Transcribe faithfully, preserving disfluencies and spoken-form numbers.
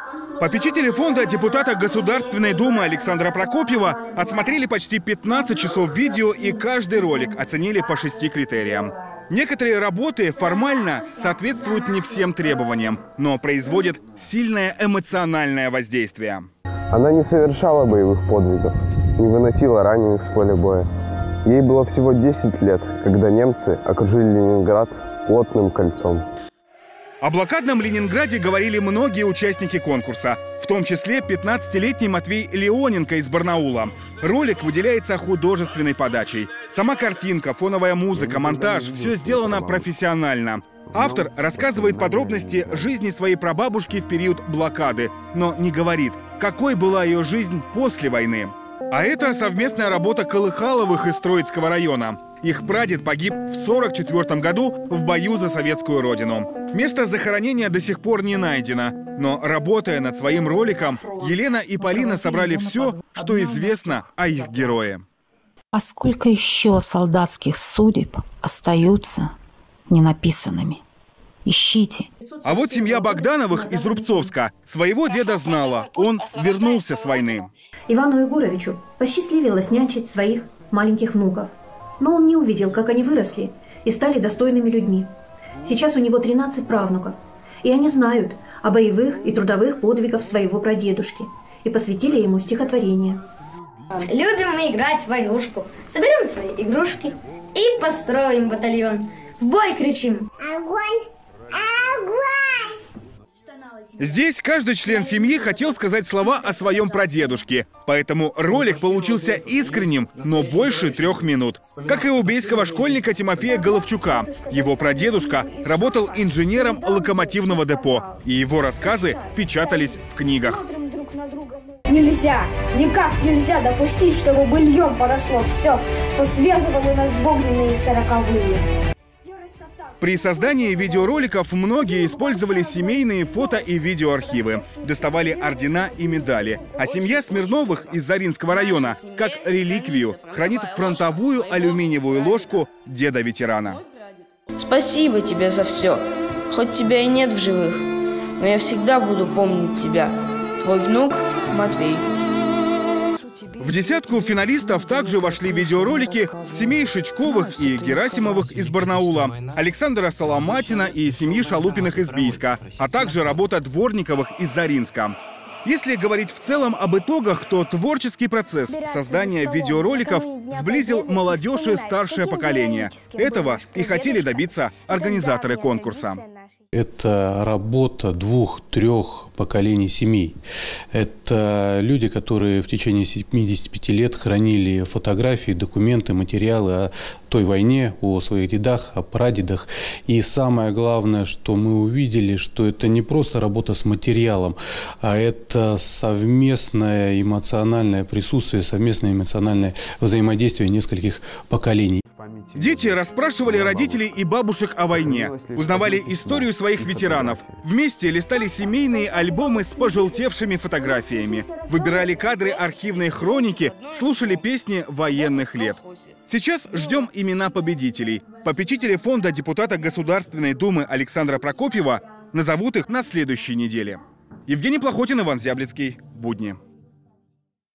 Попечители фонда депутата Государственной Думы Александра Прокопьева отсмотрели почти пятнадцать часов видео и каждый ролик оценили по шести критериям. Некоторые работы формально соответствуют не всем требованиям, но производят сильное эмоциональное воздействие. Она не совершала боевых подвигов, не выносила раненых с поля боя. Ей было всего десять лет, когда немцы окружили Ленинград плотным кольцом. О блокадном Ленинграде говорили многие участники конкурса, в том числе пятнадцатилетний Матвей Леоненко из Барнаула. Ролик выделяется художественной подачей. Сама картинка, фоновая музыка, монтаж – все сделано профессионально. Автор рассказывает подробности жизни своей прабабушки в период блокады, но не говорит, какой была ее жизнь после войны. А это совместная работа Колыхаловых из Троицкого района. Их прадед погиб в сорок четвёртом году в бою за советскую родину. Место захоронения до сих пор не найдено. Но, работая над своим роликом, Елена и Полина собрали все, что известно о их герое. А сколько еще солдатских судеб остаются ненаписанными? Ищите. А вот семья Богдановых из Рубцовска своего деда знала. Он вернулся с войны. Ивану Егоровичу посчастливилось нянчить своих маленьких внуков. Но он не увидел, как они выросли и стали достойными людьми. Сейчас у него тринадцать правнуков. И они знают о боевых и трудовых подвигах своего прадедушки и посвятили ему стихотворение. Любим мы играть в войнушку. Соберем свои игрушки и построим батальон. В бой кричим. Огонь! Огонь! Здесь каждый член семьи хотел сказать слова о своем прадедушке. Поэтому ролик получился искренним, но больше трех минут. Как и у бейского школьника Тимофея Головчука. Его прадедушка работал инженером локомотивного депо. И его рассказы печатались в книгах. Нельзя, никак нельзя допустить, чтобы быльем поросло все, что связывало нас в огненные сороковые. При создании видеороликов многие использовали семейные фото и видеоархивы. Доставали ордена и медали. А семья Смирновых из Заринского района, как реликвию, хранит фронтовую алюминиевую ложку деда-ветерана. Спасибо тебе за все. Хоть тебя и нет в живых, но я всегда буду помнить тебя. Твой внук Матвей. В десятку финалистов также вошли видеоролики семей Шичковых и Герасимовых из Барнаула, Александра Соломатина и семьи Шалупиных из Бийска, а также работа Дворниковых из Заринска. Если говорить в целом об итогах, то творческий процесс создания видеороликов сблизил молодежь и старшее поколение. Этого и хотели добиться организаторы конкурса. Это работа двух-трех поколений семей. Это люди, которые в течение семидесяти пяти лет хранили фотографии, документы, материалы о той войне, о своих дедах, о прадедах. И самое главное, что мы увидели, что это не просто работа с материалом, а это совместное эмоциональное присутствие, совместное эмоциональное взаимодействие нескольких поколений. Дети расспрашивали родителей и бабушек о войне, узнавали историю своих ветеранов. Вместе листали семейные альбомы с пожелтевшими фотографиями, выбирали кадры архивной хроники, слушали песни военных лет. Сейчас ждем имена победителей. Попечители фонда депутата Государственной Думы Александра Прокопьева назовут их на следующей неделе. Евгений Плохотин, Иван Зяблицкий. Будни.